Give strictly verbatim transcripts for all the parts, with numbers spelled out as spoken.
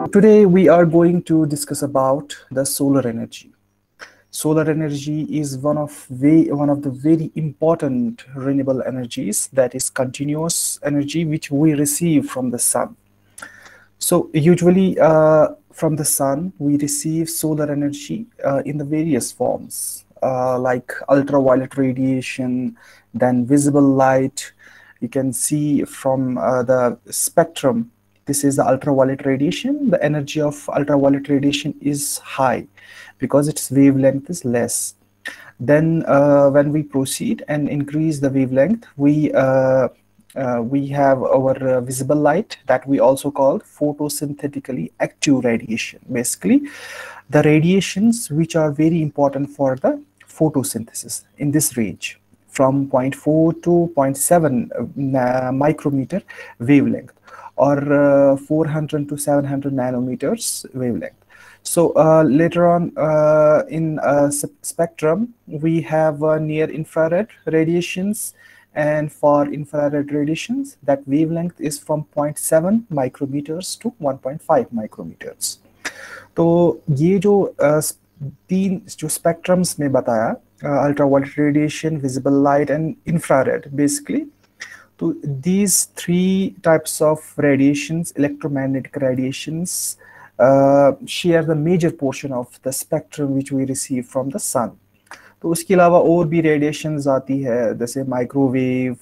today we are going to discuss about the solar energy. Solar energy is one of way, one of the very important renewable energies, that is continuous energy which we receive from the sun. So usually uh, from the sun we receive solar energy uh, in the various forms uh, like ultraviolet radiation, then visible light. You can see from uh, the spectrum, this is the ultraviolet radiation. The energy of ultraviolet radiation is high because its wavelength is less. Then uh, when we proceed and increase the wavelength, we uh, uh, we have our uh, visible light, that we also call photosynthetically active radiation. Basically, the radiations which are very important for the photosynthesis in this range from zero point four to zero point seven uh, micrometer wavelength, or uh, four hundred to seven hundred nanometers wavelength. So uh, later on uh, in uh, spectrum, we have uh, near infrared radiations, and for infrared radiations, that wavelength is from zero point seven micrometers to one point five micrometers. तो ये जो uh, तीन जो spectrums में बताया, uh, ultraviolet radiation, visible light and infrared basically. So these three types of radiations, electromagnetic radiations, uh, share the major portion of the spectrum which we receive from the sun. तो उसके अलावा और भी radiations आती है, जैसे microwave,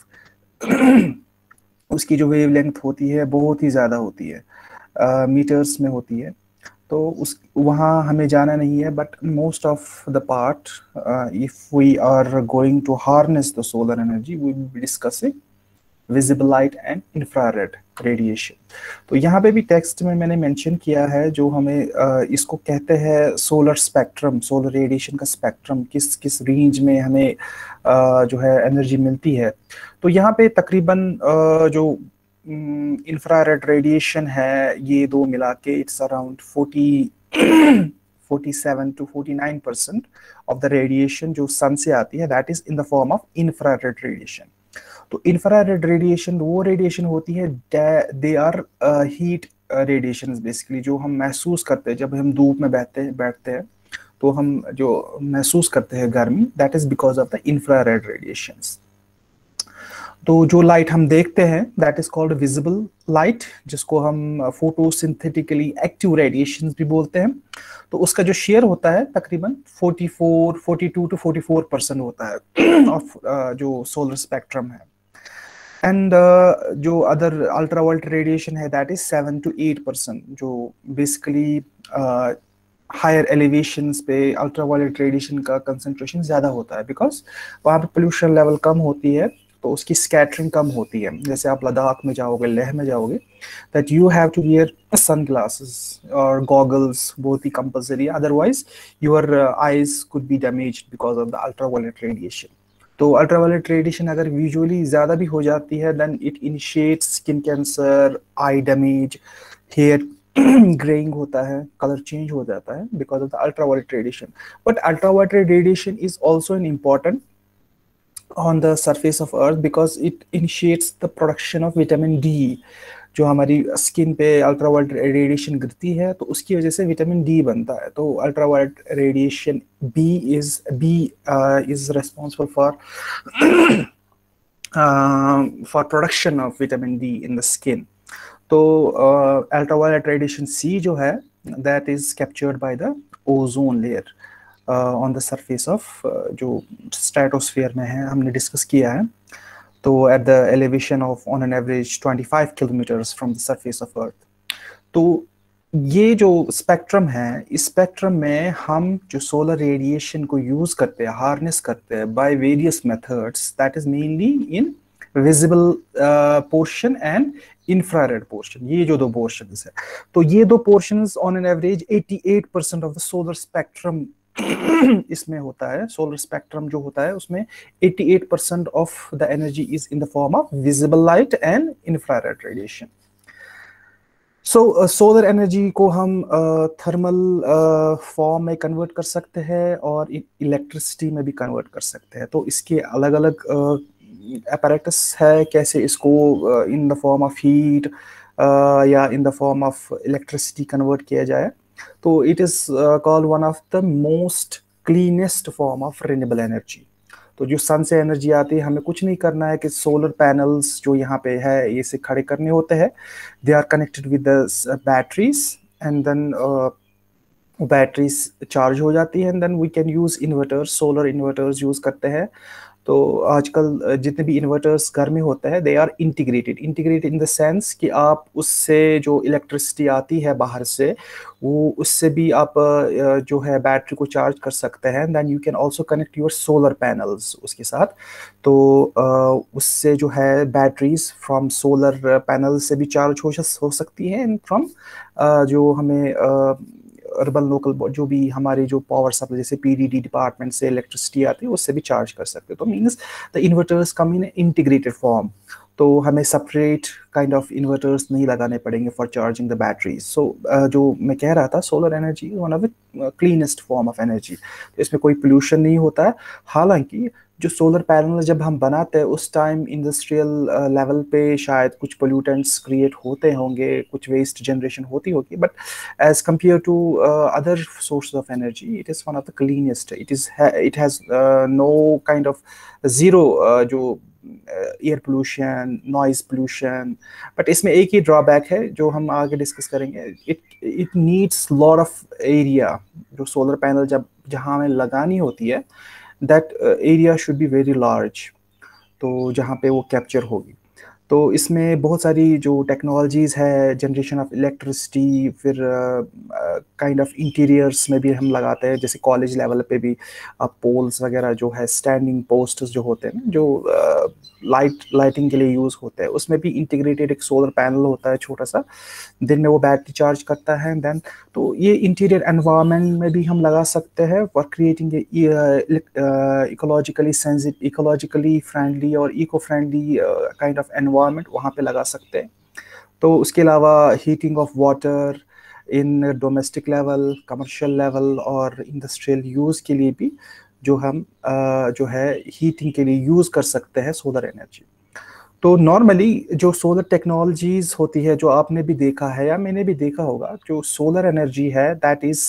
उसकी जो वेवलेंथ होती है बहुत ही ज़्यादा होती है, मीटर्स uh, में होती है. तो उस वहाँ हमें जाना नहीं है, but most of the part if we are going to harness the solar energy, we will be discussing visible light and infrared radiation. तो यहाँ पे भी टेक्स्ट में मैंने मेंशन किया है, जो हमें uh, इसको कहते हैं सोलर स्पेक्ट्रम, सोलर रेडिएशन का स्पेक्ट्रम, किस किस रेंज में हमें uh, जो है एनर्जी मिलती है. तो यहाँ पे तकरीबन uh, जो इंफ्रारेड um, रेडिएशन है, ये दो मिला के it's around forty forty seven to forty nine percent of the radiation जो सन से आती है, that is in the form of infrared radiation. तो इंफ्रारेड रेडिएशन वो रेडिएशन होती है, they are heat radiations basically, जो हम महसूस करते हैं जब हम धूप में बैठते बैठते हैं, तो हम जो महसूस करते हैं गर्मी, that is because of the infrared radiations. तो जो लाइट हम देखते हैं, that is called visible light, जिसको हम फोटोसिंथेटिकली एक्टिव रेडिएशंस भी बोलते हैं. तो उसका जो शेयर होता है तकरीबन forty four, forty two two forty four percent होता है ऑफ uh, जो सोलर स्पेक्ट्रम है. एंड uh, जो अदर अल्ट्रावायलेट रेडिएशन है, that is seven to eight percent, जो बेसिकली हायर एलिवेशंस पे अल्ट्रावायलेट रेडिएशन का कंसंट्रेशन ज़्यादा होता है, बिकॉज वहाँ पे पोल्यूशन लेवल कम होती है, तो उसकी स्कैटरिंग कम होती है. जैसे आप लद्दाख में जाओगे, लेह में जाओगे, that you have to wear sunglasses और गॉगल्स, बहुत ही compulsory, otherwise your eyes could be damaged because of the ultraviolet radiation. तो अल्ट्रावायलेट रेडिएशन अगर विजुअली ज़्यादा भी हो जाती है, then it initiates skin cancer, eye damage, hair greying होता है, कलर चेंज हो जाता है because of the ultraviolet radiation. But ultraviolet radiation is also an important on the surface of earth because it initiates the production of vitamin D. जो हमारी skin पे ultraviolet radiation गिरती है, तो उसकी वजह से विटामिन डी बनता है. तो ultraviolet radiation B is B is responsible for for production of vitamin D in the skin. तो अल्ट्रावायलेट रेडिएशन सी जो है, that is captured by the ozone layer on the surface of, जो stratosphere में है, हमने discuss किया है. तो at the elevation of on an average twenty five kilometres from the surface of earth. तो ये जो स्पेक्ट्रम है, इस स्पेक्ट्रम में हम जो सोलर रेडिएशन को यूज करते हैं, हार्नेस करते हैं by various methods, that is mainly in visible portion and infrared portion. ये जो दो पोर्शंस है, तो ये दो portions on an average eighty eight percent of the solar spectrum इसमें होता है. सोलर स्पेक्ट्रम जो होता है उसमें eighty eight percent of the energy is in the form of visible light and infrared radiation. So solar energy को हम thermal uh, form uh, में कन्वर्ट कर सकते हैं और इलेक्ट्रिसिटी में भी कन्वर्ट कर सकते हैं. तो इसके अलग अलग अपैरेटस है, कैसे इसको in the form of heat या in the form of electricity convert किया जाए, तो it is called one of the most cleanest form of renewable energy. तो जो सन से एनर्जी आती है, हमें कुछ नहीं करना है कि सोलर पैनल्स जो यहाँ पे है ये से खड़े करने होते हैं। They are connected with the batteries and then batteries charge हो जाती है and then we can use inverters, solar inverters use करते हैं। तो आजकल जितने भी इन्वर्टर्स घर में होते हैं, they are integrated integrated in the sense कि आप उससे जो इलेक्ट्रिसिटी आती है बाहर से, वो उससे भी आप जो है बैटरी को चार्ज कर सकते हैं। Then you can also connect your solar panels उसके साथ। तो उससे जो है बैटरीज फ्रॉम सोलर पैनल से भी चार्ज हो हो सकती है एंड फ्रॉम जो हमें अर्बन लोकल जो भी हमारे जो पावर सप्लाई जैसे पीडीडी डिपार्टमेंट से इलेक्ट्रिसिटी आती है, उससे भी चार्ज कर सकते हैं। तो means the inverters come in integrated form, तो हमें सेपरेट काइंड ऑफ इन्वर्टर्स नहीं लगाने पड़ेंगे for charging the batteries. So जो मैं कह रहा था, solar energy one of the cleanest form of energy. तो इसमें कोई पोल्यूशन नहीं होता है। हालांकि जो सोलर पैनल जब हम बनाते हैं उस टाइम इंडस्ट्रियल लेवल पे शायद कुछ पोल्यूटेंट्स क्रिएट होते होंगे, कुछ वेस्ट जनरेशन होती होगी, but as compare to other source of energy it is one of the cleanest. It is it has no kind of zero जो air pollution, noise pollution. But इसमें एक ही drawback है जो हम आगे डिस्कस करेंगे। It it needs lot of area. जो solar panel जब जहाँ हमें लगानी होती है, that area should be very large, तो जहाँ पे वो कैप्चर होगी। तो इसमें बहुत सारी जो टेक्नोलॉजीज़ है, जनरेशन ऑफ इलेक्ट्रिसिटी, फिर काइंड ऑफ इंटीरियर्स में भी हम लगाते हैं। जैसे कॉलेज लेवल पे भी आप पोल्स वगैरह जो है, स्टैंडिंग पोस्ट्स जो होते हैं ना, जो लाइट लाइटिंग के लिए यूज़ होते हैं, उसमें भी इंटीग्रेटेड एक सोलर पैनल होता है छोटा सा। दिन में वो बैटरी चार्ज करता है देन, तो ये इंटीरियर एनवायरनमेंट में भी हम लगा सकते हैं for creating ecologically sensitive, ecologically friendly और eco friendly kind of environment वहाँ पे लगा सकते हैं। तो उसके अलावा heating of water in domestic level, commercial level और इंडस्ट्रियल यूज़ के लिए भी जो हम uh, जो है हीटिंग के लिए यूज़ कर सकते हैं सोलर एनर्जी। तो नॉर्मली जो सोलर टेक्नोलॉजीज़ होती है, जो आपने भी देखा है या मैंने भी देखा होगा, जो सोलर एनर्जी है that is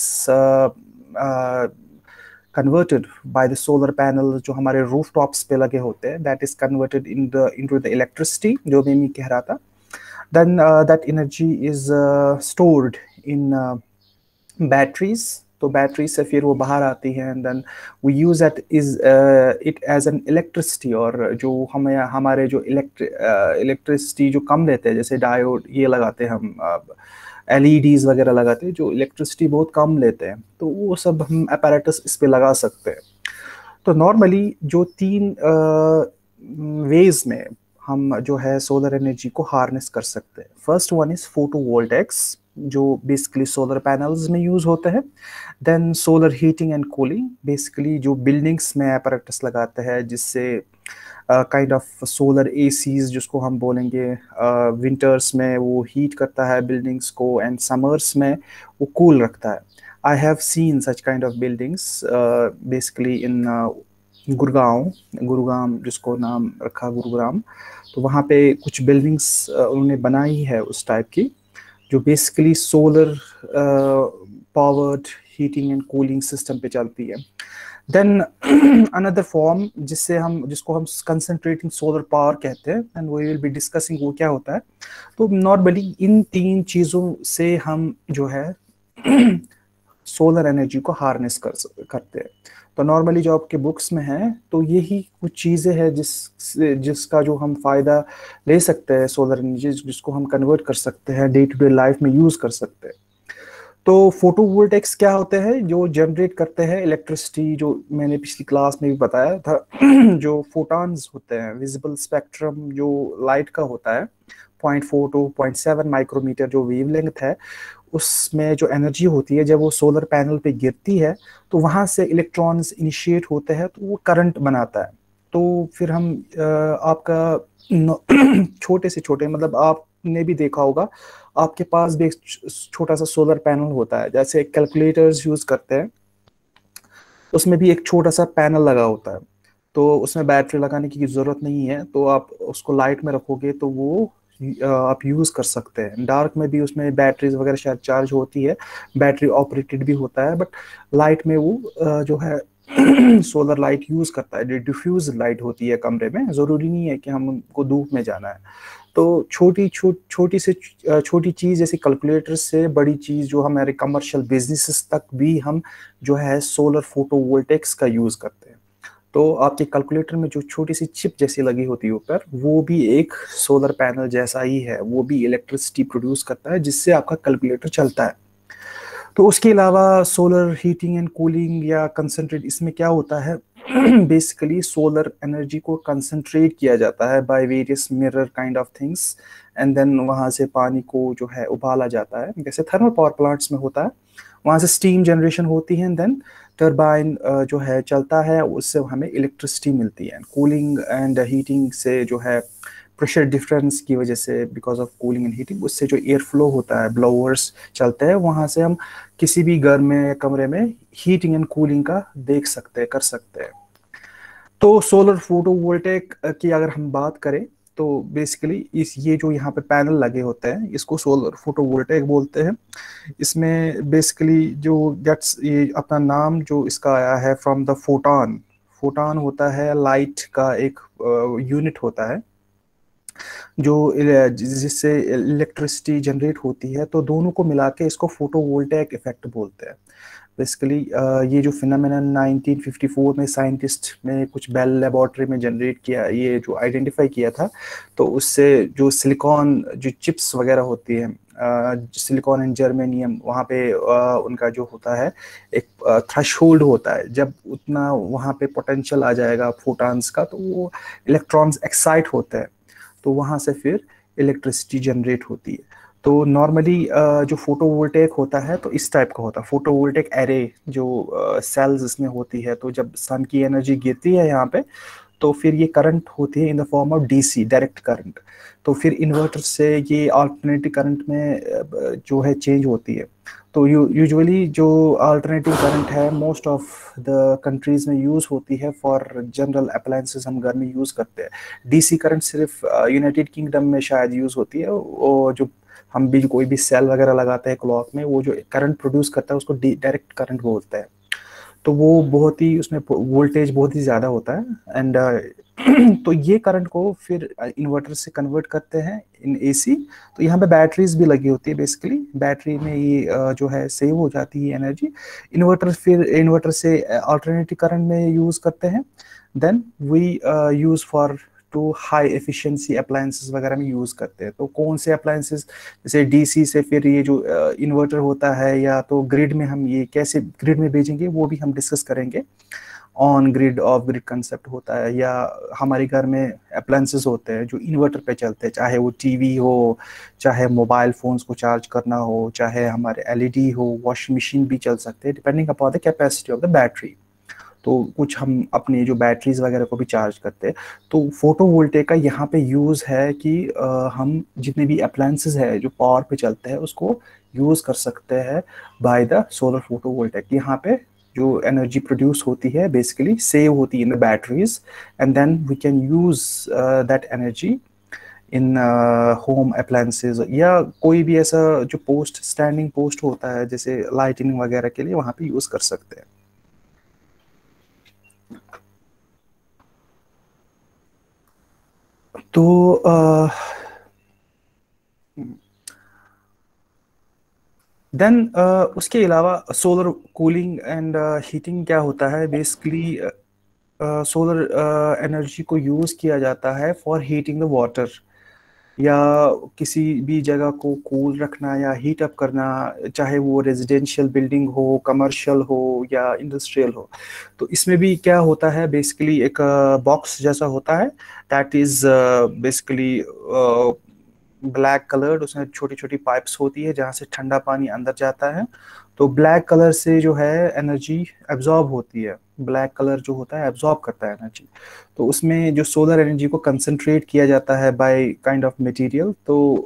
converted by the solar panel जो हमारे रूफ टॉप्स पे लगे होते हैं, that is converted in the into the electricity, जो मैं कह रहा था। Then that energy is stored in batteries. तो बैटरी से फिर वो बाहर आती है and then we use it is it as an electricity. और जो हमें हमारे जो इलेक्ट्रिसिटी uh, जो कम लेते हैं, जैसे डायोड ये लगाते हैं हम, एलईडीज uh, वगैरह लगाते हैं जो इलेक्ट्रिसिटी बहुत कम लेते हैं, तो वो सब हम अपैरेटस इस पे लगा सकते हैं। तो नॉर्मली जो तीन वेज uh, में हम जो है सोलर एनर्जी को हार्नेस कर सकते हैं। फर्स्ट वन इज फोटोवोल्टेक्स, जो बेसिकली सोलर पैनल्स में यूज होते हैं। Then solar heating and cooling, basically जो बिल्डिंग्स में apparatus लगाते हैं जिससे काइंड ऑफ सोलर एसीज जिसको हम बोलेंगे, विंटर्स uh, में वो हीट करता है बिल्डिंग्स को एंड समर्स में वो कूल रखता है। I have seen such kind of buildings basically in Gurgaon, Gurugram जिसको नाम रखा गुरुग्राम। तो वहाँ पे कुछ बिल्डिंग्स uh, उन्होंने बनाई है उस टाइप की, जो basically solar powered heating and cooling system पे चलती है। देन अनदर फॉर्म जिससे हम जिसको हम कंसंट्रेटिंग सोलर पावर कहते हैं and we will be discussing वो क्या होता है। तो नॉर्मली इन तीन चीज़ों से हम जो है सोलर एनर्जी को हार्नेस कर करते हैं। तो नॉर्मली जो आपके बुक्स में है, तो यही कुछ चीज़ें हैं जिस जिसका जो हम फ़ायदा ले सकते हैं सोलर एनर्जी, जिसको हम कन्वर्ट कर सकते हैं, डे टू डे लाइफ में यूज़ कर सकते हैं। तो फोटोवोल्टेक्स क्या होते हैं? जो जनरेट करते हैं इलेक्ट्रिसिटी, जो मैंने पिछली क्लास में भी बताया था जो फोटॉन्स होते हैं, विजिबल स्पेक्ट्रम जो लाइट का होता है, point four to point seven micrometre जो वेवलेंथ है, उसमें जो एनर्जी होती है जब वो सोलर पैनल पे गिरती है तो वहाँ से इलेक्ट्रॉन्स इनिशिएट होते हैं, तो वो करंट बनाता है। तो फिर हम आपका छोटे से छोटे, मतलब आपने भी देखा होगा, आपके पास भी एक छोटा सा सोलर पैनल होता है, जैसे कैलकुलेटर्स यूज करते हैं, उसमें भी एक छोटा सा पैनल लगा होता है। तो उसमें बैटरी लगाने की जरूरत नहीं है, तो आप उसको लाइट में रखोगे तो वो आप यूज़ कर सकते हैं। डार्क में भी उसमें बैटरीज वगैरह शायद चार्ज होती है, बैटरी ऑपरेटेड भी होता है, बट लाइट में वो uh, जो है सोलर लाइट यूज़ करता है, डिफ्यूज लाइट होती है कमरे में, ज़रूरी नहीं है कि हमको धूप में जाना है। तो छोटी छो, छोटी से छोटी चीज़ जैसे कैलकुलेटर से बड़ी चीज़ जो हमारे कमर्शियल बिजनेसेस तक भी हम जो है सोलर फोटोवोल्टेक्स का यूज़ करते हैं। तो आपके कैलकुलेटर में जो छोटी सी चिप जैसी लगी होती है ऊपर, वो भी एक सोलर पैनल जैसा ही है, वो भी इलेक्ट्रिसिटी प्रोड्यूस करता है जिससे आपका कैलकुलेटर चलता है। तो उसके अलावा सोलर हीटिंग एंड कूलिंग या कंसंट्रेट, इसमें क्या होता है बेसिकली सोलर एनर्जी को कंसंट्रेट किया जाता है by various mirror kind of things, and then वहाँ से पानी को जो है उबाला जाता है, जैसे थर्मल पावर प्लांट्स में होता है, वहाँ से स्टीम जनरेशन होती है, एंड देन टरबाइन जो है चलता है, उससे हमें इलेक्ट्रिसिटी मिलती है। कूलिंग एंड हीटिंग से जो है प्रेशर डिफरेंस की वजह से, because of cooling and heating, उससे जो एयर फ्लो होता है, ब्लोअर्स चलते हैं, वहाँ से हम किसी भी घर में या कमरे में हीटिंग एंड कूलिंग का देख सकते हैं, कर सकते हैं। तो सोलर फोटोवोल्टेक की अगर हम बात करें तो बेसिकली इस ये जो यहाँ पे पैनल लगे होते हैं इसको सोलर फोटोवोल्टेक बोलते हैं। इसमें बेसिकली जो गेट्स, ये अपना नाम जो इसका आया है फ्रॉम द फोटॉन। फोटॉन होता है लाइट का एक यूनिट uh, होता है जो जिससे इलेक्ट्रिसिटी जनरेट होती है, तो दोनों को मिला के इसको फोटोवोल्टेक इफेक्ट बोलते हैं। बेसिकली ये जो फिनोमेनन नाइनटीन फिफ्टी फोर में साइंटिस्ट ने कुछ बेल लेबोरेटरी में जनरेट किया, ये जो आइडेंटिफाई किया था, तो उससे जो सिलिकॉन जो चिप्स वगैरह होती है, सिलिकॉन एंड जर्मेनियम, वहाँ पे uh, उनका जो होता है एक थ्रेशहोल्ड होता है, जब उतना वहाँ पे पोटेंशियल आ जाएगा फोटॉन्स का, तो वो इलेक्ट्रॉन्स एक्साइट होते हैं, तो वहाँ से फिर इलेक्ट्रिसिटी जनरेट होती है। तो नॉर्मली जो फोटोवोल्टेक होता है तो इस टाइप का होता है, फोटोवोल्टेक एरे जो सेल्स इसमें होती है, तो जब सन की एनर्जी गिरती है यहाँ पे, तो फिर ये करंट होती है in the form of DC, direct current, तो फिर इन्वर्टर से ये अल्टरनेटिव करंट में जो है चेंज होती है। तो यूजुअली जो अल्टरनेटिव करंट है मोस्ट ऑफ द कंट्रीज में यूज़ होती है फॉर जनरल अप्लायंसेस, हम घर में यूज़ करते हैं। डीसी करंट सिर्फ यूनाइटेड किंगडम में शायद यूज़ होती है, और जो हम भी कोई भी सेल वगैरह लगाते हैं क्लॉक में, वो जो करंट प्रोड्यूस करता है उसको डायरेक्ट करंट बोलते हैं। तो वो बहुत ही, उसमें वोल्टेज बहुत ही ज़्यादा होता है, एंड तो ये करंट को फिर इन्वर्टर से कन्वर्ट करते हैं इन एसी। तो यहाँ पे बैटरीज भी लगी होती है, बेसिकली बैटरी में ये जो है सेव हो जाती है एनर्जी। इन्वर्टर फिर इन्वर्टर से अल्टरनेटिव करंट में यूज़ करते हैं, then we use for to high efficiency appliances वगैरह में यूज़ करते हैं। तो कौन से अप्लायंसेस, जैसे डीसी से फिर ये जो इन्वर्टर होता है, या तो ग्रिड में हम ये कैसे ग्रिड में भेजेंगे वो भी हम डिस्कस करेंगे। On grid off grid concept होता है, या हमारे घर में अप्लायंसेस होते हैं जो इन्वर्टर पे चलते हैं, चाहे वो टीवी हो, चाहे मोबाइल फोन्स को चार्ज करना हो, चाहे हमारे एलईडी हो, वॉशिंग मशीन भी चल सकते हैं depending upon the capacity of the battery. तो कुछ हम अपने जो बैटरीज वगैरह को भी चार्ज करते हैं। तो फोटोवोल्टेक का यहाँ पे यूज़ है कि आ, हम जितने भी अप्लायंसेस है जो पावर पे चलते हैं उसको यूज़ कर सकते हैं बाय द सोलर फोटोवोल्टेक। यहाँ पे जो एनर्जी प्रोड्यूस होती है बेसिकली सेव होती है in the batteries, and then we can use that energy in home appliances, या कोई भी ऐसा जो पोस्ट स्टैंडिंग पोस्ट होता है जैसे लाइटिंग वगैरह के लिए, वहाँ पे यूज़ कर सकते हैं। तो देन uh, uh, उसके अलावा सोलर कूलिंग एंड हीटिंग क्या होता है, बेसिकली सोलर एनर्जी को यूज़ किया जाता है फॉर हीटिंग द वाटर, या किसी भी जगह को कूल रखना या हीट अप करना, चाहे वो रेजिडेंशियल बिल्डिंग हो, कमर्शियल हो, या इंडस्ट्रियल हो। तो इसमें भी क्या होता है, बेसिकली एक बॉक्स जैसा होता है, that is basically black coloured, उसमें छोटी छोटी पाइप्स होती है जहाँ से ठंडा पानी अंदर जाता है। तो ब्लैक कलर से जो है एनर्जी एब्जॉर्ब होती है, ब्लैक कलर जो होता है एब्जॉर्ब करता है एनर्जी। तो उसमें जो सोलर एनर्जी को कंसंट्रेट किया जाता है बाय काइंड ऑफ मटेरियल, तो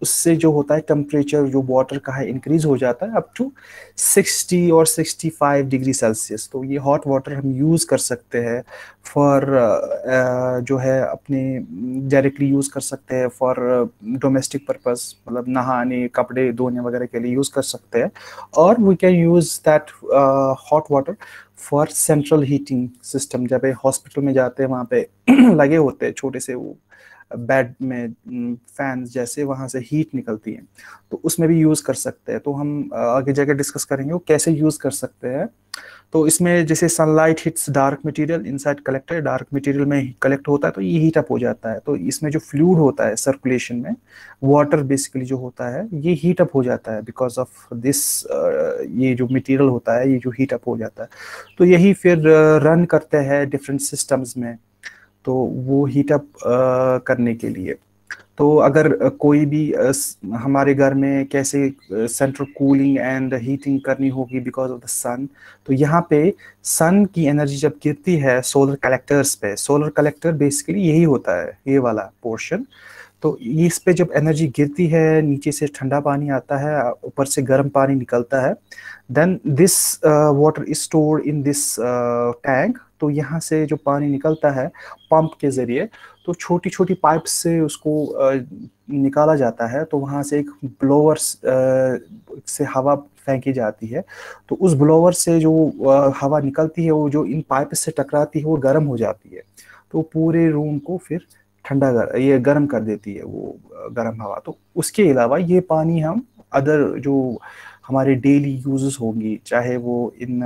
उससे जो होता है टेम्परेचर जो वाटर का है इंक्रीज हो जाता है अप टू सिक्सटी और सिक्सटी फाइव डिग्री सेल्सियस। तो ये हॉट वाटर हम यूज़ कर सकते हैं फॉर जो है अपने डायरेक्टली यूज़ कर सकते हैं फॉर डोमेस्टिक पर्पस, मतलब नहाने कपड़े धोने वगैरह के लिए यूज़ कर सकते हैं। और we can use that hot water for central heating system. जब हॉस्पिटल में जाते हैं वहाँ पे लगे होते हैं छोटे से वो बेड में फैन जैसे, वहां से हीट निकलती है, तो उसमें भी यूज कर सकते हैं। तो हम आगे जाकर डिस्कस करेंगे वो कैसे यूज कर सकते हैं। तो इसमें जैसे sunlight hits dark material inside collector, dark material में कलेक्ट होता है तो ये हीट अप हो जाता है। तो इसमें जो फ्लूइड होता है सर्कुलेशन में, वाटर बेसिकली जो होता है ये हीट अप हो जाता है बिकॉज ऑफ दिस, ये जो मटेरियल होता है ये जो हीट अप हो जाता है। तो यही फिर रन करते हैं डिफरेंट सिस्टम्स में, तो वो हीटअप करने के लिए। तो अगर कोई भी हमारे घर में कैसे सेंट्रल कूलिंग एंड हीटिंग करनी होगी बिकॉज ऑफ द सन, तो यहाँ पे सन की एनर्जी जब गिरती है सोलर कलेक्टर्स पे, सोलर कलेक्टर बेसिकली यही होता है ये वाला पोर्शन। तो इस पे जब एनर्जी गिरती है, नीचे से ठंडा पानी आता है, ऊपर से गर्म पानी निकलता है, then this water is stored in this tank. तो यहाँ से जो पानी निकलता है पंप के जरिए, तो छोटी छोटी पाइप से उसको uh, निकाला जाता है। तो वहाँ से एक ब्लोअर uh, से हवा फेंकी जाती है। तो उस ब्लोअर से जो uh, हवा निकलती है वो जो इन पाइप से टकराती है वो गर्म हो जाती है। तो पूरे रूम को फिर ठंडा गर, ये गर्म कर देती है वो गर्म हवा। तो उसके अलावा ये पानी हम अदर जो हमारे डेली यूजेस होंगी, चाहे वो इन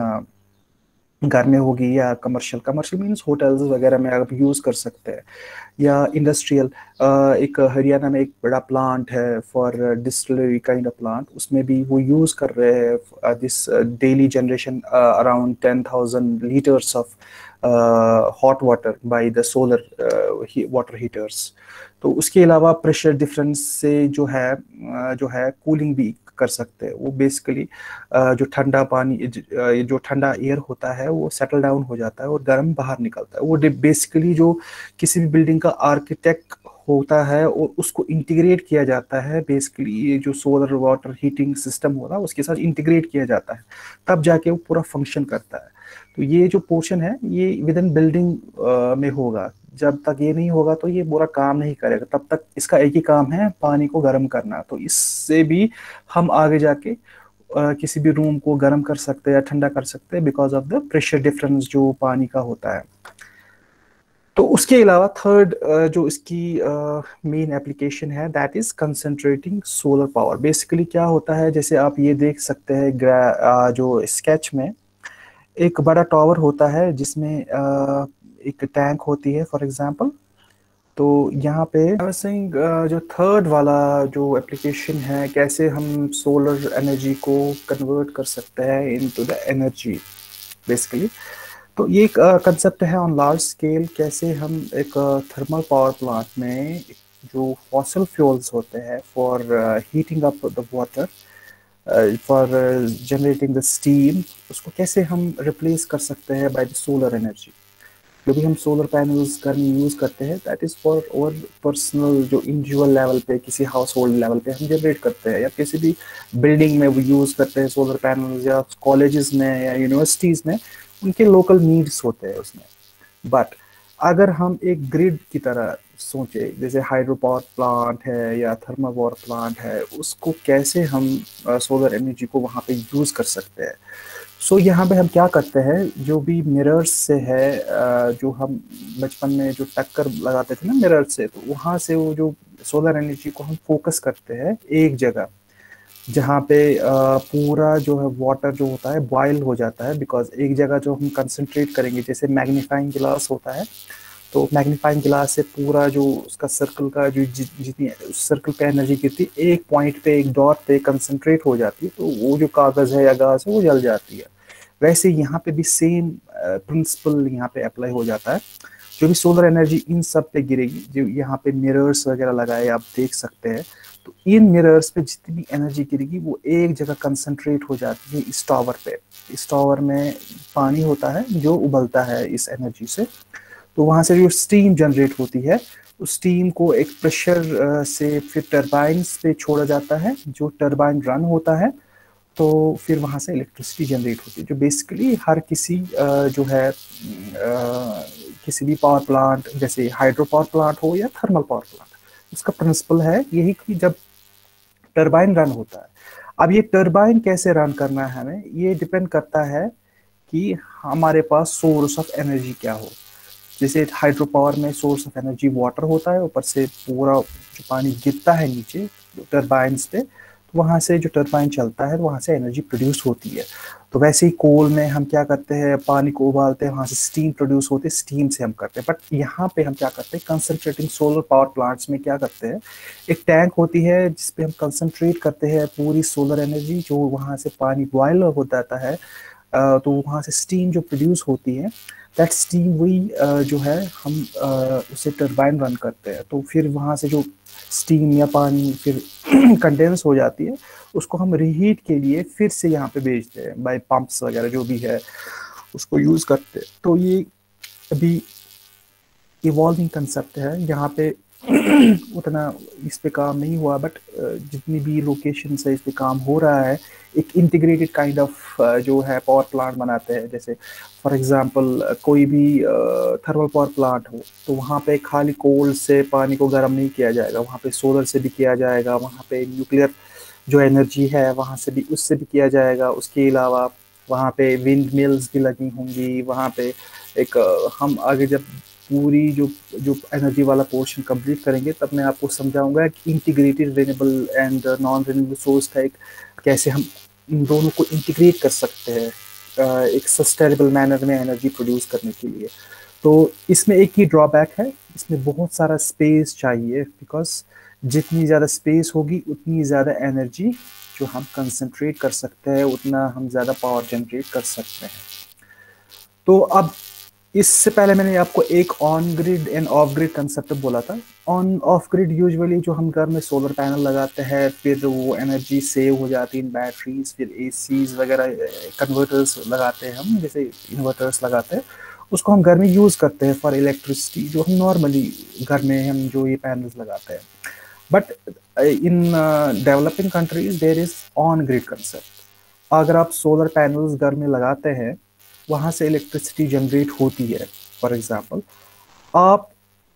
घर में होगी या कमर्शियल, कमर्शियल मीन्स होटल्स वगैरह में आप यूज़ कर सकते हैं, या इंडस्ट्रियल। एक हरियाणा में एक बड़ा प्लांट है for distillery kind of plant, उसमें भी वो यूज़ कर रहे हैं this daily generation around ten thousand litres of hot water by the solar water heaters. तो उसके अलावा प्रेशर डिफरेंस से जो है uh, जो है कूलिंग भी कर सकते हैं। वो बेसिकली जो ठंडा पानी, जो ठंडा एयर होता है वो सेटल डाउन हो जाता है और गर्म बाहर निकलता है। वो बेसिकली जो किसी भी बिल्डिंग का आर्किटेक्ट होता है और उसको इंटीग्रेट किया जाता है, बेसिकली ये जो सोलर वाटर हीटिंग सिस्टम हो रहा है उसके साथ इंटीग्रेट किया जाता है, तब जाके वो पूरा फंक्शन करता है। तो ये जो पोर्शन है ये विद इन बिल्डिंग में होगा। जब तक ये नहीं होगा तो ये पूरा काम नहीं करेगा, तब तक इसका एक ही काम है पानी को गर्म करना। तो इससे भी हम आगे जाके uh, किसी भी रूम को गर्म कर सकते हैं या ठंडा कर सकते हैं because of the pressure difference जो पानी का होता है। तो उसके अलावा थर्ड uh, जो इसकी मेन uh, एप्लीकेशन है that is concentrating solar power. Basically क्या होता है, जैसे आप ये देख सकते हैं uh, जो स्केच में एक बड़ा टावर होता है जिसमें uh, एक टैंक होती है फॉर एग्जांपल। तो यहाँ पे सिंह जो थर्ड वाला जो एप्लीकेशन है, कैसे हम सोलर एनर्जी को कन्वर्ट कर सकते हैं इनटू द एनर्जी बेसिकली। तो ये एक कंसेप्ट है ऑन लार्ज स्केल, कैसे हम एक थर्मल पावर प्लांट में जो फॉसिल फ्यूल्स होते हैं for heating up the water, for generating the steam, उसको कैसे हम रिप्लेस कर सकते हैं बाय द सोलर एनर्जी। जो भी हम सोलर पैनल्स घर में यूज़ करते हैं दैट इज़ फॉर और पर्सनल, जो इंडिविजुअल लेवल पे किसी हाउस होल्ड लेवल पे हम जनरेट करते हैं, या किसी भी बिल्डिंग में वो यूज़ करते हैं सोलर पैनल्स, या कॉलेजेस में या यूनिवर्सिटीज़ में उनके लोकल नीड्स होते हैं उसमें। बट अगर हम एक ग्रिड की तरह सोचे, जैसे हाइड्रो पावर प्लांट है या थर्मल पावर प्लांट है, उसको कैसे हम सोलर एनर्जी को वहाँ पे यूज़ कर सकते हैं। सो so, यहाँ पे हम क्या करते हैं, जो भी मिरर्स से है, जो हम बचपन में जो टक्कर लगाते थे ना मिरर से, तो वहाँ से वो जो सोलर एनर्जी को हम फोकस करते हैं एक जगह, जहाँ पे पूरा जो है वाटर जो होता है बॉयल हो जाता है। बिकॉज एक जगह जो हम कंसंट्रेट करेंगे, जैसे मैग्नीफाइंग ग्लास होता है, तो मैग्नीफाइंग ग्लास से पूरा जो उसका सर्कल का जो जितनी सर्कल पे एनर्जी गिरती है एक पॉइंट पे, एक डॉट पे कंसंट्रेट हो जाती है, तो वो जो कागज है या गाज है वो जल जाती है। वैसे यहाँ पे भी सेम प्रिंसिपल यहाँ पे अप्लाई हो जाता है। जो भी सोलर एनर्जी इन सब पे गिरेगी, जो यहाँ पे मिरर्स वगैरह लगाए आप देख सकते हैं, तो इन मिरर्स पे जितनी भी एनर्जी गिरेगी वो एक जगह कंसंट्रेट हो जाती है इस टावर पे। इस टावर में पानी होता है जो उबलता है इस एनर्जी से, तो वहाँ से जो स्टीम जनरेट होती है, उस स्टीम को एक प्रेशर से फिर टरबाइन्स पे छोड़ा जाता है, जो टरबाइन रन होता है, तो फिर वहाँ से इलेक्ट्रिसिटी जनरेट होती है, जो बेसिकली हर किसी जो है किसी भी पावर प्लांट, जैसे हाइड्रो पावर प्लांट हो या थर्मल पावर प्लांट, उसका प्रिंसिपल है यही कि जब टरबाइन रन होता है। अब ये टरबाइन कैसे रन करना है हमें, ये डिपेंड करता है कि हमारे पास सोर्स ऑफ एनर्जी क्या हो। जैसे हाइड्रो पावर में सोर्स ऑफ एनर्जी वाटर होता है, ऊपर से पूरा जो पानी गिरता है नीचे टरबाइन्स पे, तो वहाँ से जो टरबाइन चलता है वहाँ से एनर्जी प्रोड्यूस होती है। तो वैसे ही कोल में हम क्या करते हैं, पानी को उबालते हैं, वहाँ से स्टीम प्रोड्यूस होती है, स्टीम से हम करते हैं। बट यहाँ पे हम क्या करते हैं, कंसंट्रेटिंग सोलर पावर प्लांट्स में क्या करते हैं, एक टैंक होती है जिसपे हम कंसंट्रेट करते हैं पूरी सोलर एनर्जी, जो वहाँ से पानी बॉयल हो जाता है, तो वहाँ से स्टीम जो प्रोड्यूस होती है, दैट स्टीम वही जो है हम उसे टरबाइन रन करते हैं। तो फिर वहाँ से जो स्टीम या पानी फिर कंडेंस हो जाती है, उसको हम रीहीट के लिए फिर से यहाँ पे भेजते हैं बाय पंप्स वगैरह जो भी है, उसको यूज करते हैं। तो ये अभी इवॉल्विंग कंसेप्ट है, यहाँ पे उतना इस पे काम नहीं हुआ, बट जितनी भी लोकेशन से इस पे काम हो रहा है, एक इंटीग्रेटेड काइंड ऑफ जो है पावर प्लांट बनाते हैं। जैसे फॉर एग्जांपल कोई भी थर्मल पावर प्लांट हो, तो वहाँ पे खाली कोल से पानी को गर्म नहीं किया जाएगा, वहाँ पे सोलर से भी किया जाएगा, वहाँ पे न्यूक्लियर जो एनर्जी है वहाँ से भी उससे भी किया जाएगा। उसके अलावा वहाँ पे विंड मिल्स भी लगी होंगी, वहाँ पे एक हम आगे जब पूरी जो जो एनर्जी वाला पोर्शन कंप्लीट करेंगे तब मैं आपको समझाऊंगा कि integrated renewable and non renewable source का एक कैसे हम इन दोनों को इंटीग्रेट कर सकते हैं एक सस्टेनेबल मैनर में एनर्जी प्रोड्यूस करने के लिए। तो इसमें एक ही ड्रॉबैक है, इसमें बहुत सारा स्पेस चाहिए, बिकॉज जितनी ज़्यादा स्पेस होगी उतनी ज़्यादा एनर्जी जो हम कंसंट्रेट कर सकते हैं, उतना हम ज़्यादा पावर जनरेट कर सकते हैं। तो अब इससे पहले मैंने आपको एक on grid and off grid concept बोला था। ऑन ऑफ ग्रिड यूजुअली जो हम घर में सोलर पैनल लगाते हैं, फिर वो एनर्जी सेव हो जाती है इन बैटरीज, फिर एसीज वगैरह कन्वर्टर्स लगाते हैं हम, जैसे इन्वर्टर्स लगाते हैं, उसको हम घर में यूज़ करते हैं फॉर इलेक्ट्रिसिटी, जो हम नॉर्मली घर में हम जो ये पैनल्स लगाते हैं। But in developing countries there is on grid concept. अगर आप सोलर पैनल्स घर में लगाते हैं, वहाँ से इलेक्ट्रिसिटी जनरेट होती है। फॉर एग्जांपल आप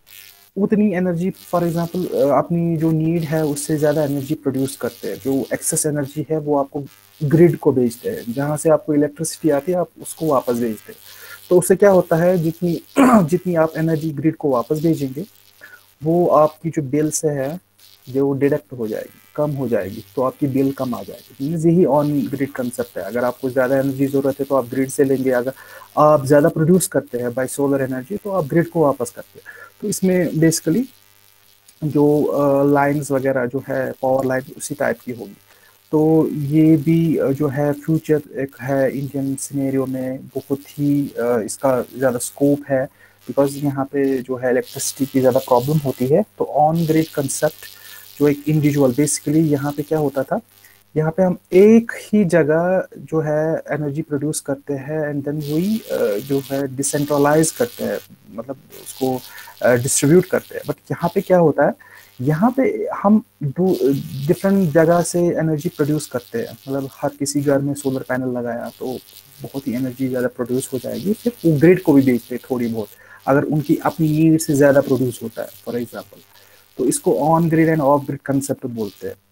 उतनी एनर्जी, फॉर एग्जांपल अपनी जो नीड है उससे ज़्यादा एनर्जी प्रोड्यूस करते हैं, जो एक्सेस एनर्जी है वो आपको ग्रिड को भेजते हैं, जहाँ से आपको इलेक्ट्रिसिटी आती है आप उसको वापस भेजते हैं। तो उससे क्या होता है, जितनी जितनी आप एनर्जी ग्रिड को वापस भेजेंगे, वो आपकी जो बिल से है जो डिडक्ट हो जाएगी, कम हो जाएगी, तो आपकी बिल कम आ जाएगी। यही ऑन ग्रिड कंसेप्ट है। अगर आपको ज़्यादा एनर्जी ज़रूरत है तो आप ग्रिड से लेंगे, अगर आप ज़्यादा प्रोड्यूस करते हैं बाय सोलर एनर्जी तो आप ग्रिड को वापस करते हैं। तो इसमें बेसिकली जो लाइंस वगैरह जो है पावर लाइन उसी टाइप की होगी। तो ये भी जो है फ्यूचर एक है इंडियन सिनेरियो में, बहुत ही इसका ज़्यादा स्कोप है, बिकॉज यहाँ पे जो है इलेक्ट्रिसिटी की ज़्यादा प्रॉब्लम होती है। तो ऑन ग्रिड कंसेप्ट जो एक इंडिविजुअल, बेसिकली यहाँ पे क्या होता था, यहाँ पे हम एक ही जगह जो है एनर्जी प्रोड्यूस करते हैं एंड देन वही जो है डिसेंट्रलाइज करते हैं, मतलब उसको डिस्ट्रीब्यूट करते हैं। बट यहाँ पे क्या होता है, यहाँ पे हम डिफरेंट जगह से एनर्जी प्रोड्यूस करते हैं, मतलब हर किसी घर में सोलर पैनल लगाया तो बहुत ही एनर्जी ज़्यादा प्रोड्यूस हो जाएगी, फिर वो ग्रिड को भी बेचते हैं थोड़ी बहुत, अगर उनकी अपनी नीड से ज़्यादा प्रोड्यूस होता है फॉर एग्जाम्पल। तो इसको on grid and off grid concept बोलते हैं।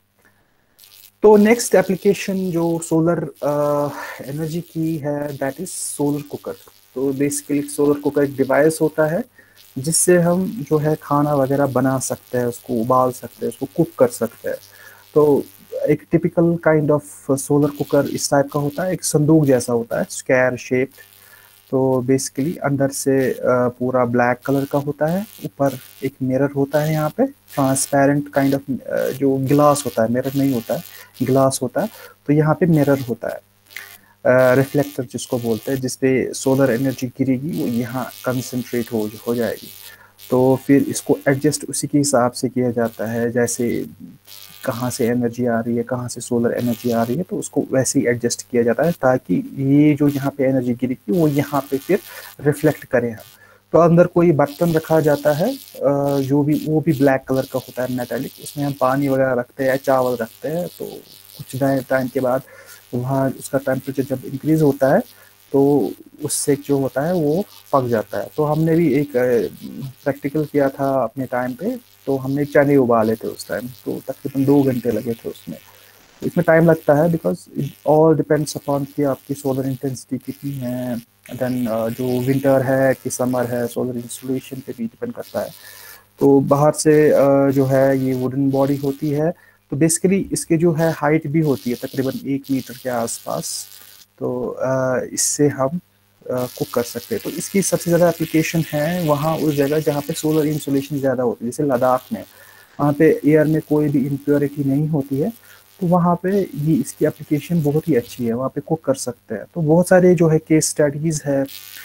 तो नेक्स्ट एप्लीकेशन जो सोलर एनर्जी की है, दैट इज सोलर कुकर। तो बेसिकली सोलर कुकर एक डिवाइस होता है जिससे हम जो है खाना वगैरह बना सकते हैं, उसको उबाल सकते हैं, उसको कुक कर सकते हैं। तो एक typical kind of solar cooker इस टाइप का होता है, एक संदूक जैसा होता है, स्क्वायर शेप्ड। तो बेसिकली अंदर से पूरा ब्लैक कलर का होता है, ऊपर एक मिरर होता है, यहाँ पे ट्रांसपेरेंट काइंड ऑफ जो ग्लास होता है, मिरर नहीं होता है, ग्लास होता है। तो यहाँ पे मिरर होता है, रिफ्लेक्टर जिसको बोलते हैं, जिसपे सोलर एनर्जी गिरेगी वो यहाँ कंसंट्रेट हो हो जाएगी। तो फिर इसको एडजस्ट उसी के हिसाब से किया जाता है, जैसे कहाँ से एनर्जी आ रही है, कहाँ से सोलर एनर्जी आ रही है, तो उसको वैसे ही एडजस्ट किया जाता है ताकि ये जो यहाँ पे एनर्जी गिरेगी वो यहाँ पे फिर रिफ्लेक्ट करें हम। तो अंदर कोई बर्तन रखा जाता है, अ, जो भी वो भी ब्लैक कलर का होता है, मेटालिक। उसमें हम पानी वगैरह रखते हैं, चावल रखते हैं। तो कुछ टाइम के बाद वहाँ उसका टेम्परेचर जब इंक्रीज होता है तो उससे जो होता है वो पक जाता है। तो हमने भी एक प्रैक्टिकल किया था अपने टाइम पे। तो हमने चने उबाले थे उस टाइम, तो तकरीबन दो घंटे लगे थे उसमें। इसमें टाइम लगता है because it all depends upon कि आपकी सोलर इंटेंसिटी कितनी है। देन जो विंटर है कि समर है, सोलर इंसुलेशन पे भी डिपेंड करता है। तो बाहर से uh, जो है ये वुडन बॉडी होती है। तो बेसिकली इसके जो है हाइट भी होती है तकरीबन एक मीटर के आसपास। तो uh, इससे हम कुक uh, कर सकते हैं। तो इसकी सबसे ज़्यादा एप्लीकेशन है वहाँ उस जगह जहाँ पे सोलर इंसुलेशन ज़्यादा होती है, जैसे लद्दाख में। वहाँ पे एयर में कोई भी इम्प्योरिटी नहीं होती है, तो वहाँ पे ये इसकी एप्लीकेशन बहुत ही अच्छी है, वहाँ पे कुक कर सकते हैं। तो बहुत सारे जो है केस स्टडीज़ है,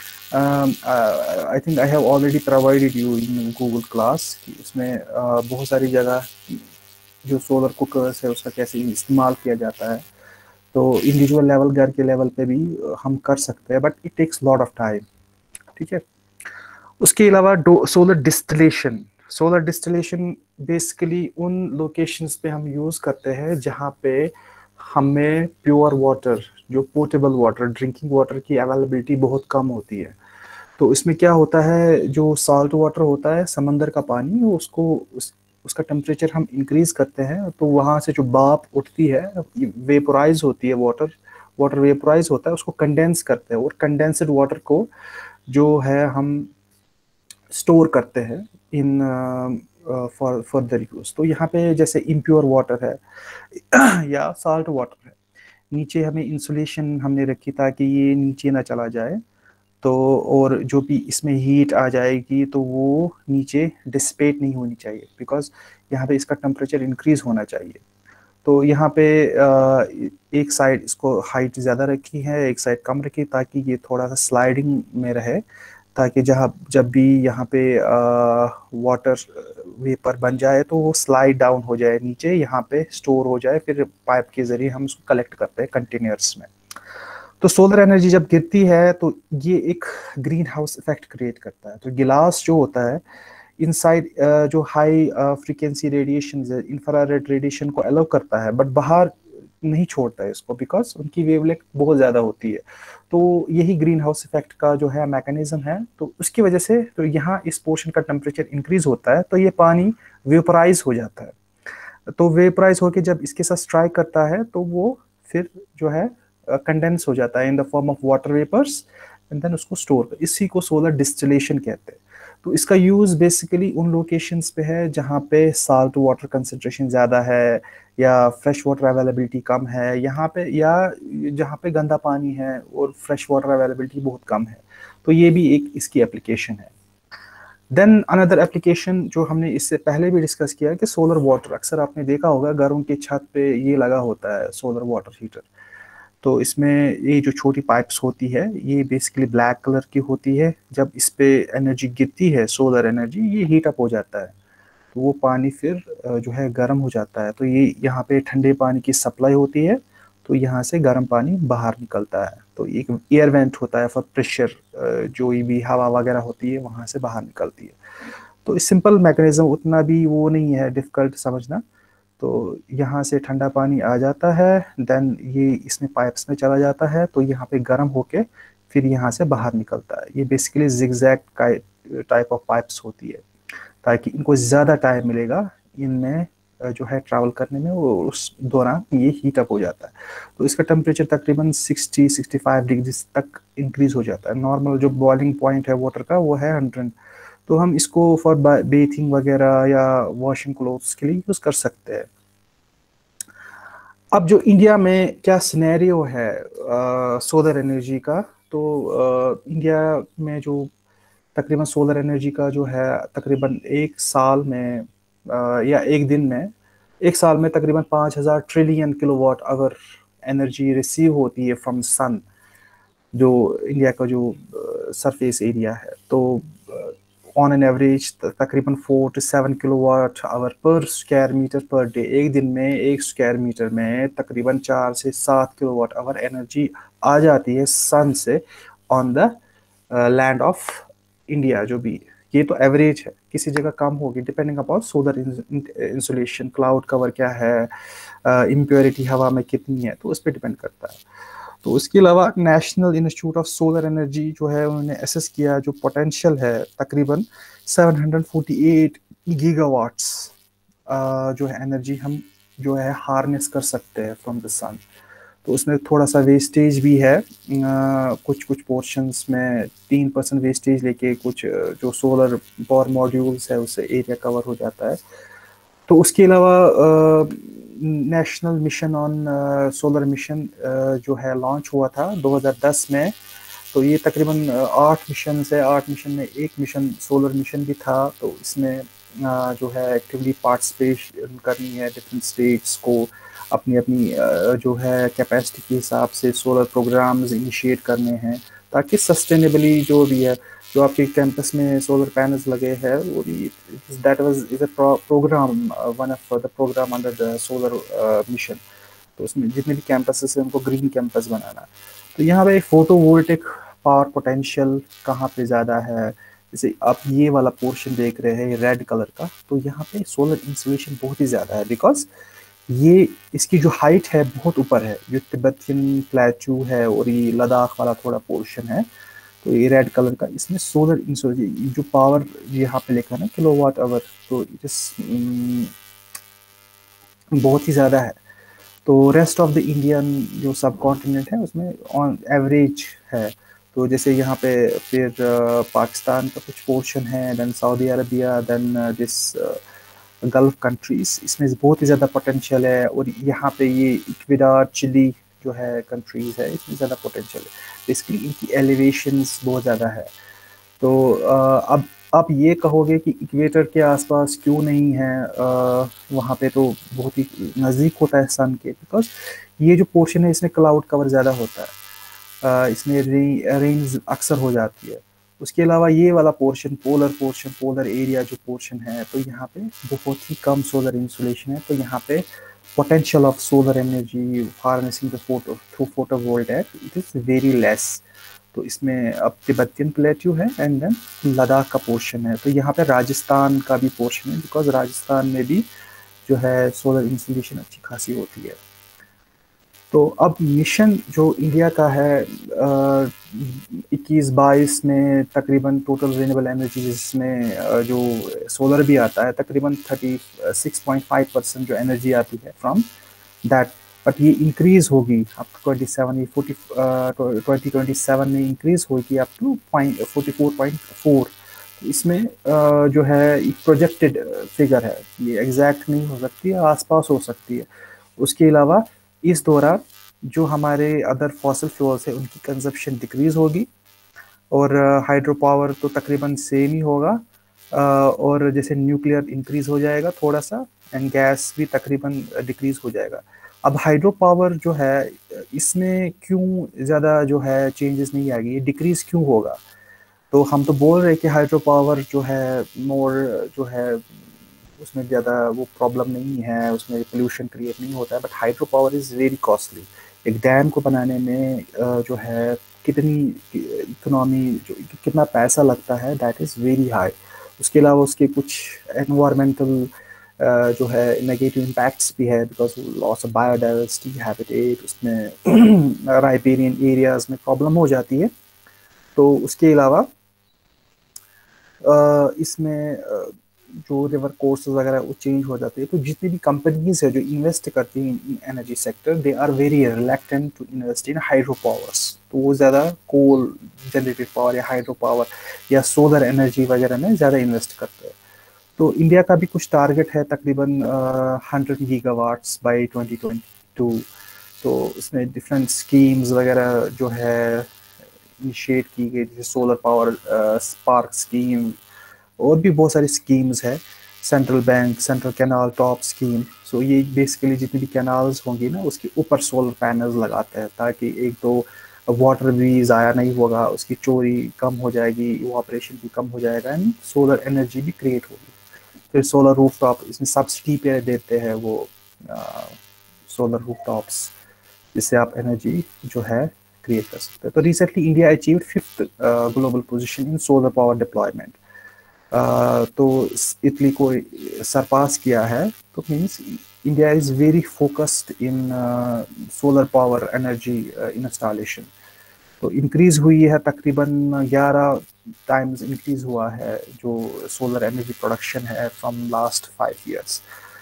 I think I have already provided you in Google class, कि उसमें uh, बहुत सारी जगह जो सोलर कुकर्स है उसका कैसे इस्तेमाल किया जाता है। तो इंडिविजुअल लेवल, घर के लेवल पे भी हम कर सकते हैं, but it takes lot of time. ठीक है। उसके अलावा solar distillation. Solar distillation basically उन लोकेशंस पे हम यूज़ करते हैं जहाँ पे हमें प्योर वाटर, जो पोर्टेबल वाटर, ड्रिंकिंग वाटर की अवेलेबिलिटी बहुत कम होती है। तो इसमें क्या होता है, जो सॉल्ट वाटर होता है, समंदर का पानी, उसको उस, उसका टेम्परेचर हम इंक्रीज करते हैं, तो वहाँ से जो भाप उठती है, वेपोराइज होती है वाटर, वाटर वेपोराइज होता है, उसको कंडेंस करते हैं, और कंडेंस्ड वाटर को जो है हम स्टोर करते हैं इन फॉर फर्दर यूज। तो यहाँ पे जैसे इम्प्योर वाटर है या साल्ट वाटर है, नीचे हमें इंसुलेशन हमने रखी ताकि ये नीचे ना चला जाए। तो और जो भी इसमें हीट आ जाएगी तो वो नीचे डिसिपेट नहीं होनी चाहिए, बिकॉज यहाँ पे इसका टेम्परेचर इंक्रीज होना चाहिए। तो यहाँ पे एक साइड इसको हाइट ज़्यादा रखी है, एक साइड कम रखी, ताकि ये थोड़ा सा स्लाइडिंग में रहे, ताकि जहाँ जब भी यहाँ पे वाटर वेपर बन जाए तो वो स्लाइड डाउन हो जाए नीचे, यहाँ पे स्टोर हो जाए, फिर पाइप के जरिए हम उसको कलेक्ट करते हैं कंटेनर्स में। तो सोलर एनर्जी जब गिरती है तो ये एक ग्रीन हाउस इफेक्ट क्रिएट करता है। तो गिलास जो होता है इनसाइड, जो हाई फ्रीक्वेंसी रेडिएशन है, इंफ्रारेड रेडिएशन को अलाउ करता है, बट बाहर नहीं छोड़ता है इसको, बिकॉज उनकी वेवलेंथ बहुत ज़्यादा होती है। तो यही ग्रीन हाउस इफेक्ट का जो है मैकेनिज्म है। तो उसकी वजह से तो यहाँ इस पोर्शन का टेम्परेचर इंक्रीज होता है, तो ये पानी वेपराइज हो जाता है। तो वेपराइज होकर जब इसके साथ स्ट्राइक करता है तो वो फिर जो है कंडेंस uh, हो जाता है in the form of water vapours, and then उसको स्टोर कर, इसी को सोलर डिस्टिलेशन कहते हैं। तो इसका यूज़ बेसिकली उन लोकेशंस पे है जहाँ पे साल्ट वाटर कंसंट्रेशन ज़्यादा है, या फ्रेश वाटर अवेलेबिलिटी कम है यहाँ पे, या जहाँ पे गंदा पानी है और फ्रेश वाटर अवेलेबिलिटी बहुत कम है। तो ये भी एक इसकी एप्लीकेशन है। देन अनदर एप्लीकेशन जो हमने इससे पहले भी डिस्कस किया है कि सोलर वाटर, अक्सर आपने देखा होगा घरों के छत पे ये लगा होता है सोलर वाटर हीटर। तो इसमें ये जो छोटी पाइप्स होती है ये बेसिकली ब्लैक कलर की होती है। जब इस पे एनर्जी गिरती है, सोलर एनर्जी, ये हीट अप हो जाता है, तो वो पानी फिर जो है गर्म हो जाता है। तो ये यहाँ पे ठंडे पानी की सप्लाई होती है, तो यहाँ से गर्म पानी बाहर निकलता है। तो एक एयर वेंट होता है फॉर प्रेशर, जो भी हवा वगैरह होती है वहाँ से बाहर निकलती है। तो इस सिंपल मैकेनिज्म, उतना भी वो नहीं है डिफिकल्ट समझना। तो यहाँ से ठंडा पानी आ जाता है, देन ये इसमें पाइप्स में चला जाता है, तो यहाँ पे गर्म होके फिर यहाँ से बाहर निकलता है। ये basically zigzag type of pipes होती है, ताकि इनको ज़्यादा टाइम मिलेगा इनमें जो है ट्रैवल करने में, वो उस दौरान ये हीट अप हो जाता है। तो इसका टेम्परेचर तकरीबन साठ पैंसठ डिग्री तक इंक्रीज हो जाता है। नॉर्मल जो बॉइलिंग पॉइंट है वाटर का वो है हंड्रेड। तो हम इसको फॉर बेथिंग वगैरह या वॉशिंग क्लोथ्स के लिए यूज़ कर सकते हैं। अब जो इंडिया में क्या सिनेरियो है सोलर एनर्जी का, तो आ, इंडिया में जो तकरीबन सोलर एनर्जी का जो है तकरीबन एक साल में आ, या एक दिन में, एक साल में तकरीबन पाँच हज़ार trillion kilowatt hour energy receive होती है फ्रॉम सन, जो इंडिया का जो सरफेस एरिया है। तो ऑन एन एवरेज तकरीबन four to seven kilowatt hour per square metre per day. एक दिन में एक स्क्वायर मीटर में तकरीबन चार से सात किलोवाट आवर एनर्जी आ जाती है सन से on the land of India जो भी, ये तो एवरेज है, किसी जगह कम होगी depending upon solar insulation, cloud cover क्या है, इम्प्योरिटी हवा में कितनी है, तो उस पर डिपेंड करता है। तो उसके अलावा national institute of solar energy जो है उन्होंने एसेस किया, जो पोटेंशियल है तकरीबन seven hundred forty eight gigawatts जो है एनर्जी हम जो है हार्नेस कर सकते हैं फ्रॉम द सन। तो उसमें थोड़ा सा वेस्टेज भी है, आ, कुछ कुछ पोर्शंस में तीन परसेंट वेस्टेज लेके कुछ जो सोलर पावर मॉड्यूल्स है उससे एरिया कवर हो जाता है। तो उसके अलावा national mission on solar mission जो है लॉन्च हुआ था दो हज़ार दस में। तो ये तकरीबन आठ मिशन है, आठ मिशन में एक मिशन सोलर मिशन भी था। तो इसमें uh, जो है एक्टिवली पार्टिसिपेट करनी है डिफरेंट स्टेट्स को, अपनी अपनी uh, जो है कैपेसिटी के हिसाब से सोलर प्रोग्राम्स इनिशिएट करने हैं, ताकि सस्टेनेबली जो भी है, जो आपके कैंपस में सोलर पैनल्स लगे हैं वो भी, that was is a programme, one of the programme under the solar mission. तो उसमें जितने भी कैंपसेस हैं उनको ग्रीन कैंपस बनाना। तो यहाँ पे फोटोवोल्टिक पावर पोटेंशियल कहाँ पे ज़्यादा है, जैसे आप ये वाला पोर्शन देख रहे हैं रेड कलर का, तो यहाँ पे सोलर इंसुलेशन बहुत ही ज़्यादा है, बिकॉज ये इसकी जो हाइट है बहुत ऊपर है, जो तिब्बतियन प्लेटू है और ये लद्दाख वाला थोड़ा पोर्शन है। तो ये रेड कलर का, इसमें सोलर इंसुलेशन जो पावर यहाँ पे लिखा है ना किलोवाट आवर, तो इट इज बहुत ही ज़्यादा है। तो रेस्ट ऑफ द इंडियन जो सब कॉन्टिनेंट है उसमें ऑन एवरेज है। तो जैसे यहाँ पे फिर uh, पाकिस्तान का कुछ पोर्शन है, then Saudi Arabia, then this Gulf countries, इसमें बहुत ही ज़्यादा पोटेंशियल है। और यहाँ पे ये इक्वेडर, चिली जो है कंट्रीज है, इसमें ज़्यादा पोटेंशियल है। बेसिकली इनकी एलिवेशंस बहुत ज़्यादा है। तो uh, अब आप ये कहोगे कि इक्वेटर के आसपास क्यों नहीं है, uh, वहाँ पे तो बहुत ही नज़दीक होता है सन के, बिकॉज ये जो पोर्शन है इसमें क्लाउड कवर ज़्यादा होता है, uh, इसमें रेंज अक्सर हो जाती है। उसके अलावा ये वाला portion, polar portion, polar area जो पोर्शन है, तो यहाँ पे बहुत ही कम सोलर इंसुलेशन है। तो यहाँ पे potential of solar energy harnessing the photo through photovoltaic it is very less. तो इसमें अब तिब्बतियन प्लेट्यू है एंड देन लद्दाख का पोर्शन है। तो यहाँ पे राजस्थान का भी पोर्शन है, बिकॉज राजस्थान में भी जो है सोलर इंसुलेशन अच्छी खासी होती है। तो अब मिशन जो इंडिया का है इक्कीस बाईस में तकरीबन टोटल रिन्यूएबल एनर्जी जिसमें uh, जो सोलर भी आता है तकरीबन thirty six point five percent जो एनर्जी आती है फ्रॉम दैट, बट ये इंक्रीज होगी अप टू ट्वेंटी सेवन, ये फोर्टी ट्वेंटी ट्वेंटी सेवन में इंक्रीज होगी up to point forty four point four. इसमें uh, जो है एक प्रोजेक्टेड फिगर है, ये एग्जैक्ट नहीं हो सकती है, आसपास हो सकती है। उसके अलावा इस दौरान जो हमारे अदर फॉसिल फ्यूल्स है उनकी कंजप्शन डिक्रीज होगी, और हाइड्रो पावर तो तकरीबन सेम ही होगा, और जैसे न्यूक्लियर इंक्रीज हो जाएगा थोड़ा सा, एंड गैस भी तकरीबन डिक्रीज हो जाएगा। अब हाइड्रो पावर जो है इसमें क्यों ज़्यादा जो है चेंजेस नहीं आएगी, ये डिक्रीज क्यों होगा? तो हम तो बोल रहे हैं कि हाइड्रो पावर जो है मोर जो है उसमें ज़्यादा वो प्रॉब्लम नहीं है, उसमें पोल्यूशन क्रिएट नहीं होता है, but hydro power is very costly. एक डैम को बनाने में जो है कितनी इकोनॉमी, जो कितना पैसा लगता है, दैट इज़ वेरी हाई। उसके अलावा उसके कुछ एनवायरमेंटल जो है नेगेटिव इम्पैक्ट्स भी है, because loss of biodiversity, habitat, उसमें राइपेरियन एरियाज में प्रॉब्लम हो जाती है। तो उसके अलावा इसमें जो रिवर कोर्सेज वगैरह वो चेंज हो जाते हैं। तो जितनी भी कंपनीज है जो इन्वेस्ट करती हैं in energy sector, they are very reluctant to invest in hydro powers. तो वो ज़्यादा कोल जनरेटेड पावर या हाइड्रो पावर या सोलर एनर्जी वगैरह में ज़्यादा इन्वेस्ट करते हैं। तो इंडिया का भी कुछ टारगेट है तकरीबन hundred gigawatts by twenty twenty two. तो इसमें डिफरेंट स्कीम्स वगैरह जो है इनिशिएट की गई, जैसे सोलर पावर स्पार्क स्कीम, और भी बहुत सारी स्कीम्स है, central bank, central canal top scheme. So ये बेसिकली जितनी भी कैनाल्स होंगी ना उसके ऊपर सोलर पैनल्स लगाते हैं, ताकि एक तो वाटर भी ज़ाया नहीं होगा, उसकी चोरी कम हो जाएगी, इवापोरेशन भी कम हो जाएगा, एंड सोलर एनर्जी भी क्रिएट होगी। फिर सोलर रूफ टॉप इसमें सब्सिडी पे देते हैं वो सोलर रूफ टॉप्स, जिससे आप एनर्जी जो है क्रिएट कर सकते हैं। तो recently India achieved fifth global position in solar power deployment, तो इटली को सरपास किया है। तो means India is very focused in solar power energy installation. तो इंक्रीज हुई है, तकरीबन ग्यारह टाइम्स इंक्रीज हुआ है जो सोलर एनर्जी प्रोडक्शन है फ्रॉम लास्ट फाइव इयर्स।